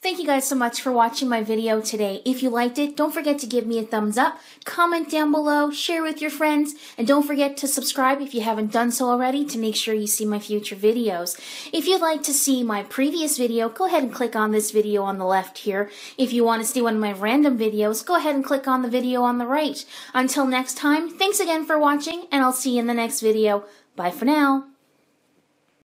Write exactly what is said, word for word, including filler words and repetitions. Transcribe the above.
Thank you guys so much for watching my video today. If you liked it, don't forget to give me a thumbs up, comment down below, share with your friends, and don't forget to subscribe if you haven't done so already to make sure you see my future videos. If you'd like to see my previous video, go ahead and click on this video on the left here. If you want to see one of my random videos, go ahead and click on the video on the right. Until next time, thanks again for watching, and I'll see you in the next video. Bye for now.